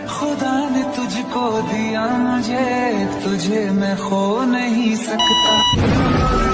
खुदा ने तुझको दिया मुझे, तुझे मैं खो नहीं सकता।